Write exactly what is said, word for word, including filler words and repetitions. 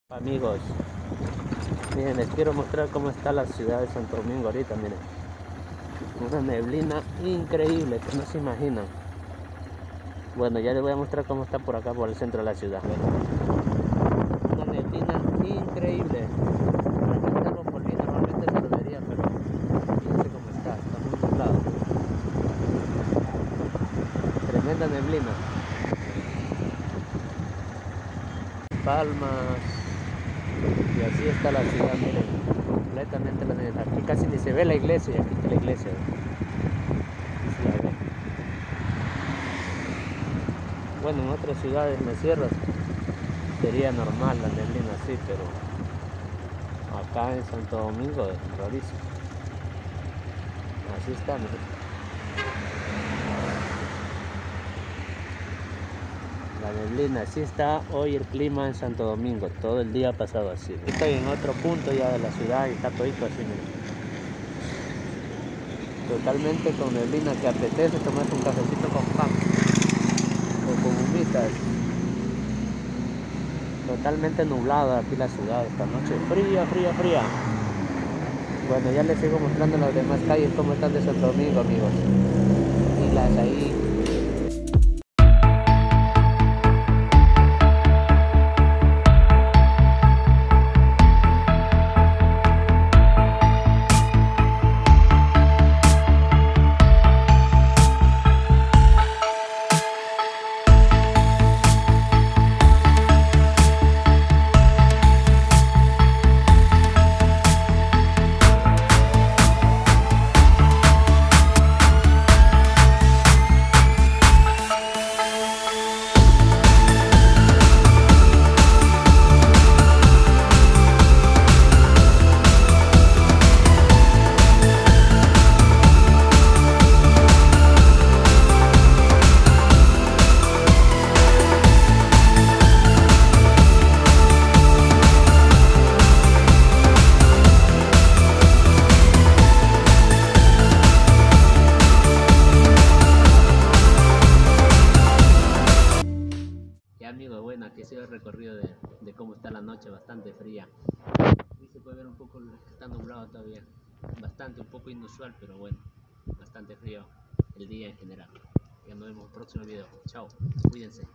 Amigos, miren, les quiero mostrar cómo está la ciudad de Santo Domingo ahorita. Miren, una neblina increíble que no se imaginan. Bueno, ya les voy a mostrar cómo está por acá, por el centro de la ciudad. Una neblina increíble. Por acá está algo por aquí, normalmente se lo vería, pero fíjense cómo está, está muy nublado. Tremenda neblina. Palmas. Y así está la ciudad, miren, completamente la neblina. Aquí casi ni se ve la iglesia, y aquí está la iglesia. Sí, la ve. Bueno, en otras ciudades, en las sierras, sería normal la neblina así, pero acá en Santo Domingo es rarísimo. Así está, miren. La neblina, así está hoy el clima en Santo Domingo, todo el día ha pasado así. Estoy en otro punto ya de la ciudad y está todito así, miren. Totalmente con neblina, que apetece tomarse un cafecito con pan o con humitas. Totalmente nublada aquí la ciudad esta noche, fría, fría, fría. Bueno, ya les sigo mostrando las demás calles cómo están de Santo Domingo, amigos. Y las ahí. Amigos, bueno, aquí ha sido el recorrido de, de cómo está la noche, bastante fría. Y se puede ver un poco que está nublado todavía, bastante, un poco inusual, pero bueno, bastante frío el día en general. Ya nos vemos en el próximo video. Chao, cuídense.